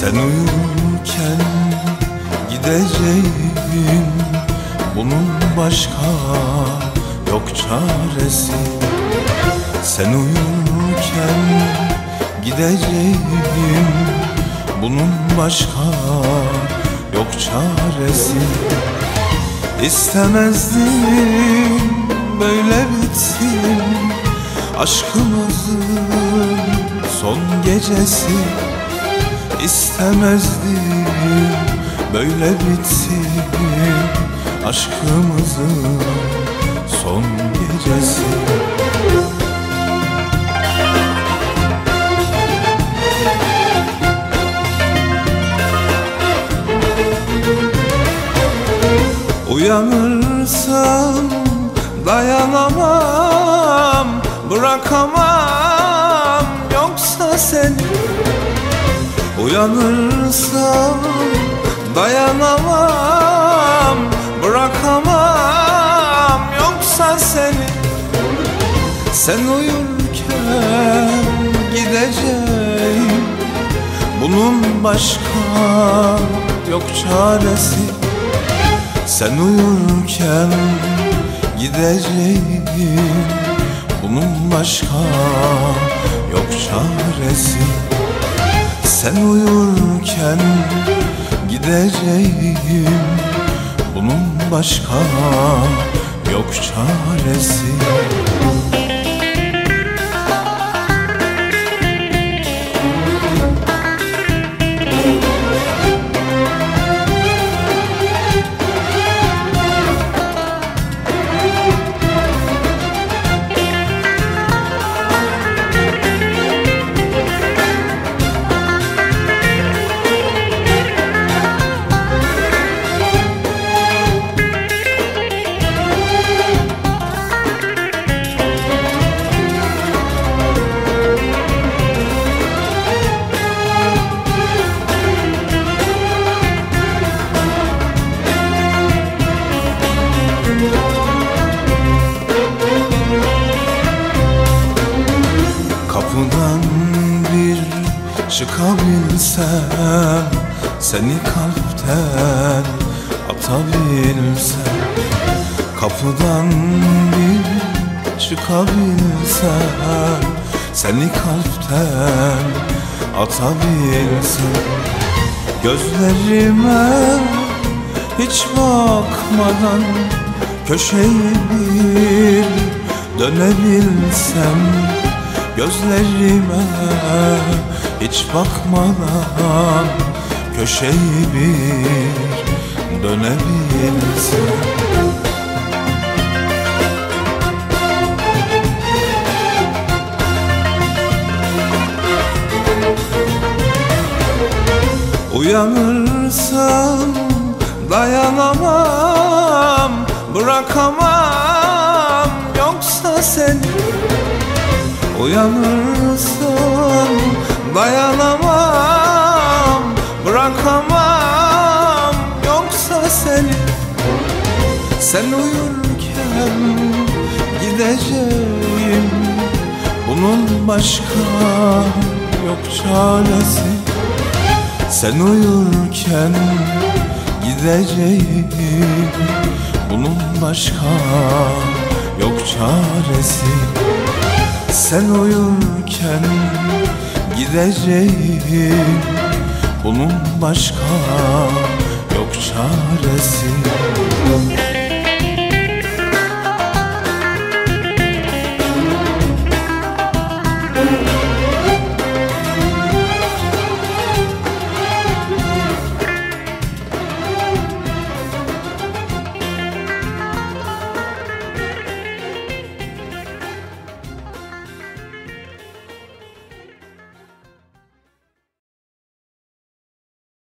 Sen uyurken gideceğim, bunun başka yok çaresi. Sen uyurken gideceğim, bunun başka yok çaresi. İstemezdim böyle bitsin aşkımızın son gecesi. İstemezdim böyle bitsin aşkımızın son gecesi. Uyanırsam dayanamam, bırakamam yoksa seni. Uyanırsam dayanamam, bırakamam yoksa seni. Sen uyurken gideceğim, bunun başka yok çaresi. Sen uyurken gideceğim, bunun başka yok çaresi. Sen uyurken gideceğim, bunun başka yok çaresi. Kapıdan bir çıkabilsem, seni kalpten atabilsem. Kapıdan bir çıkabilsem, seni kalpten atabilsem. Gözlerime hiç bakmadan köşeyi bir dönebilsem. Gözlerime hiç bakmadan köşeyi bir dönebilsem. Uyanırsam dayanamam, bırakamam yoksa seni. Uyanırsam dayanamam, bırakamam yoksa seni. Sen uyurken gideceğim, bunun başka yok çaresi. Sen uyurken gideceğim, bunun başka yok çaresi. Sen uyurken gideceğim, bunun başka yok çaresi.